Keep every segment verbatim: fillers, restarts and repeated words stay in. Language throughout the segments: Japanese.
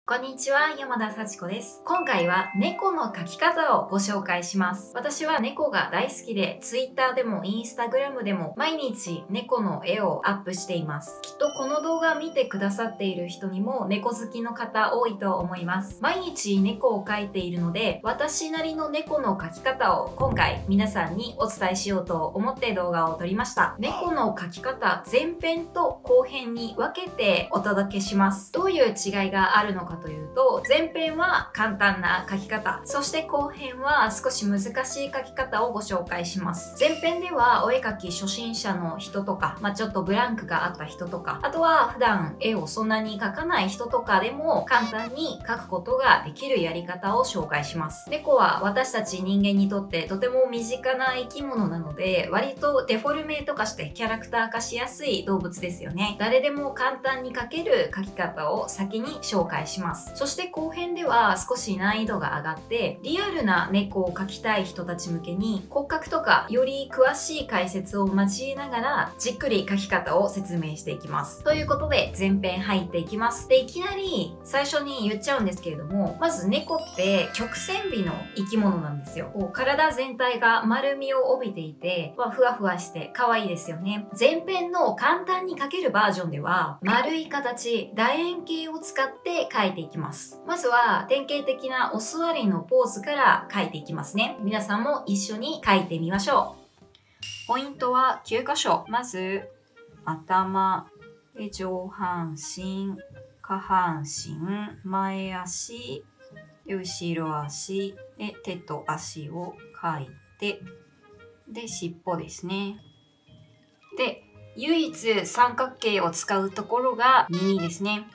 こんにちは、山田幸子です。今回は猫の描き方をご紹介します。私は猫が大好きで、Twitter でも Instagram でも毎日猫の絵をアップしています。きっとこの動画を見てくださっている人にも猫好きの方多いと思います。毎日猫を描いているので、私なりの猫の描き方を今回皆さんにお伝えしようと思って動画を撮りました。猫の描き方、前編と後編に分けてお届けします。どういう違いがあるのかというと、前編は簡単な書き方、そして後編は少し難しい書き方をご紹介します。前編ではお絵描き初心者の人とか、まあ、ちょっとブランクがあった人とか、あとは普段絵をそんなに描かない人とかでも簡単に描くことができるやり方を紹介します。猫は私たち人間にとってとても身近な生き物なので、割とデフォルメとかしてキャラクター化しやすい動物ですよね。誰でも簡単に描ける描き方を先に紹介します。そして後編では少し難易度が上がって、リアルな猫を描きたい人たち向けに骨格とかより詳しい解説を交えながらじっくり描き方を説明していきます。ということで前編入っていきます。で、いきなり最初に言っちゃうんですけれども、まず猫って曲線美の生き物なんですよ。こう体全体が丸みを帯びていて、まあ、ふわふわして可愛いですよね。前編の簡単に描けるバージョンでは丸い形、楕円形を使って描いていきます。まずは典型的なお座りのポーズから描いていきますね。皆さんも一緒に描いてみましょう。ポイントはきゅう箇所。まず頭、で上半身、下半身、前足、後ろ足、で手と足を描いて、で尻尾ですね。で唯一三角形を使うところが耳ですね。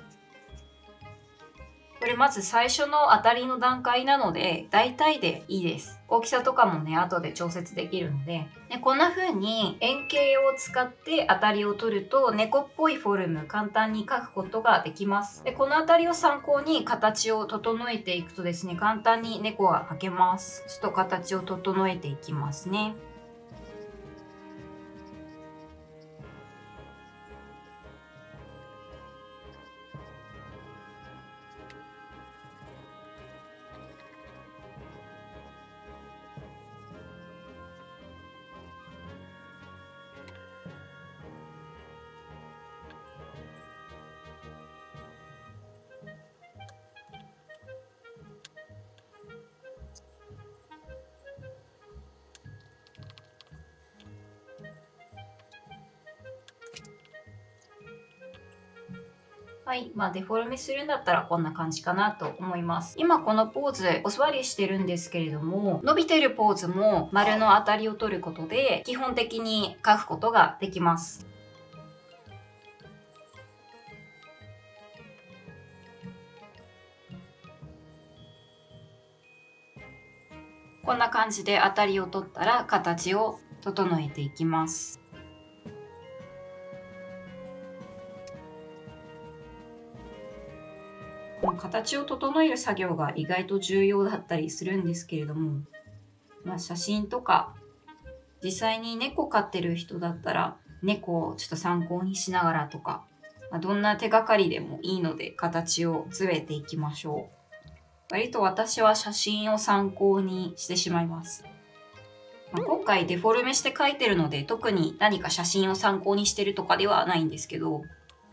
これまず最初の当たりの段階なので、大体でいいです。大きさとかもね、後で調節できるので。でこんな風に円形を使って当たりを取ると、猫っぽいフォルム簡単に描くことができます。でこの当たりを参考に形を整えていくとですね、簡単に猫が描けます。ちょっと形を整えていきますね。はい。まあ、デフォルメするんだったらこんな感じかなと思います。今このポーズ、お座りしてるんですけれども、伸びてるポーズも丸の当たりを取ることで、基本的に描くことができます。こんな感じで当たりを取ったら形を整えていきます。形を整える作業が意外と重要だったりするんですけれども、まあ、写真とか実際に猫飼ってる人だったら猫をちょっと参考にしながらとか、まあ、どんな手がかりでもいいので形を詰めていきましょう。割と私は写真を参考にしてしまいます。まあ、今回デフォルメして描いてるので特に何か写真を参考にしてるとかではないんですけど、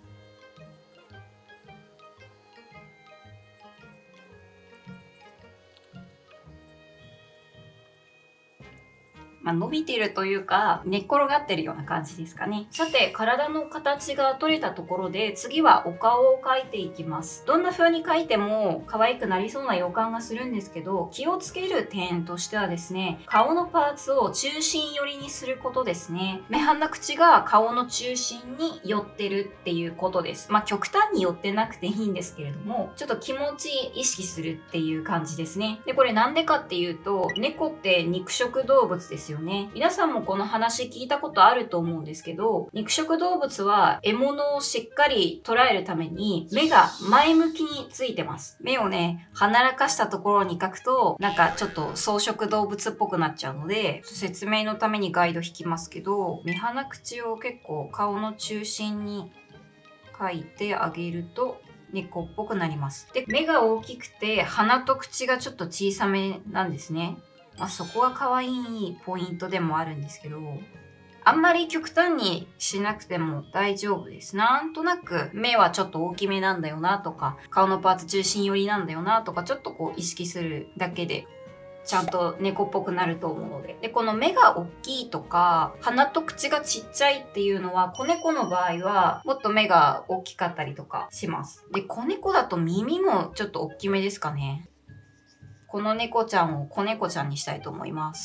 まあ、伸びてるというか寝っ転がってるような感じですかね。さて、体の形が取れたところで次はお顔を描いていきます。どんな風に描いても可愛くなりそうな予感がするんですけど、気をつける点としてはですね、顔のパーツを中心寄りにすることですね。目鼻口が顔の中心に寄ってるっていうことです。まあ極端に寄ってなくていいんですけれども、ちょっと気持ち意識するっていう感じですね。でこれなんでかっていうと、猫って肉食動物ですよね。皆さんもこの話聞いたことあると思うんですけど、肉食動物は獲物をしっかり捉えるために目が前向きについてます。目をね、離らかしたところに描くとなんかちょっと草食動物っぽくなっちゃうので、説明のためにガイド引きますけど、目鼻口を結構顔の中心に描いてあげると猫っぽくなります。で、目が大きくて鼻と口がちょっと小さめなんですね。まあ、そこは可愛いポイントでもあるんですけど、あんまり極端にしなくても大丈夫です。なんとなく目はちょっと大きめなんだよなとか、顔のパーツ中心寄りなんだよなとか、ちょっとこう意識するだけでちゃんと猫っぽくなると思うので。で、この目が大きいとか、鼻と口がちっちゃいっていうのは、子猫の場合はもっと目が大きかったりとかします。で、子猫だと耳もちょっと大きめですかね。この猫ちゃんを子猫ちゃんにしたいと思います。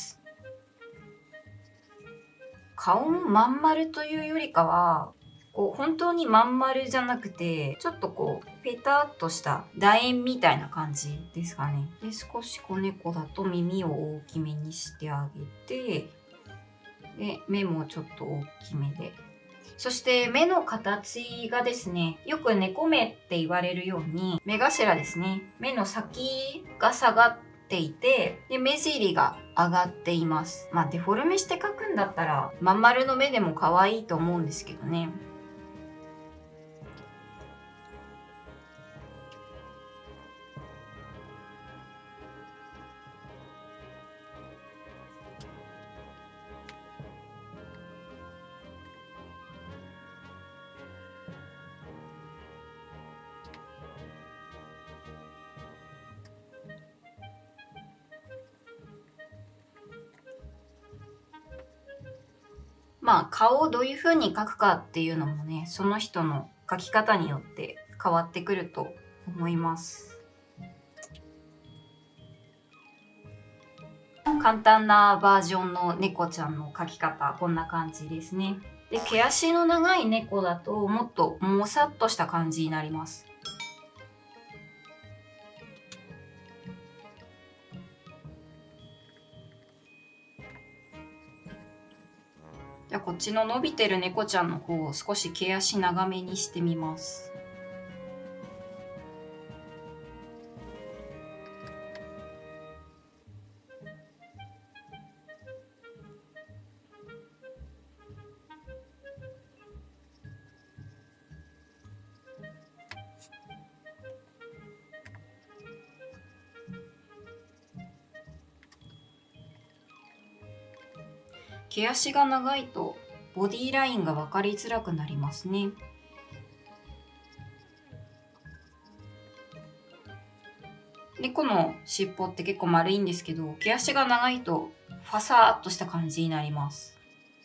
顔もまん丸というよりかは、こう本当にまん丸じゃなくて、ちょっとこう、ペタッとした楕円みたいな感じですかね。で、少し子猫だと耳を大きめにしてあげて、で、目もちょっと大きめで。そして目の形がですね、よく猫目って言われるように、目頭ですね。目の先が下がっていて、で、目尻が上がっています。まあ、デフォルメして描くんだったら、まん丸の目でも可愛いと思うんですけどね。まあ、顔をどういう風に描くかっていうのもね、その人の描き方によって変わってくると思います。簡単なバージョンの猫ちゃんの描き方、こんな感じですね。で、毛足の長い猫だともっともさっとした感じになります。じゃあこっちの伸びてる猫ちゃんの方を少し毛足長めにしてみます。毛足が長いとボディラインが分かりづらくなりますね。猫の尻尾って結構丸いんですけど、毛足が長いとファサーっとした感じになります。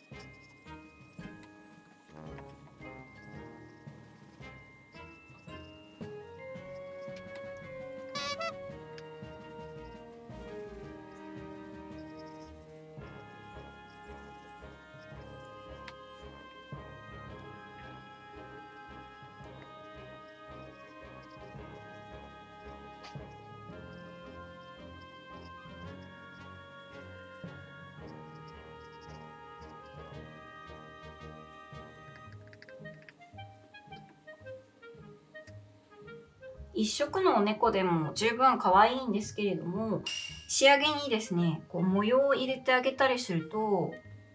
一色の猫でも十分可愛いんですけれども、仕上げにですね、こう模様を入れてあげたりすると、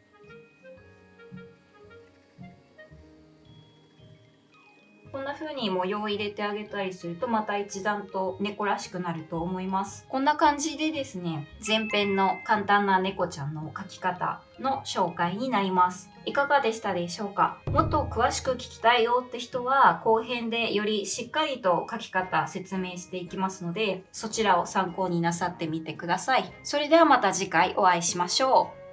こんな風に模様を入れてあげたりするとまた一段と猫らしくなると思います。こんな感じでですね、前編の簡単な猫ちゃんの描き方の紹介になります。いかがでしたでしょうか？もっと詳しく聞きたいよって人は後編でよりしっかりと描き方説明していきますので、そちらを参考になさってみてください。それではまた次回お会いしましょう。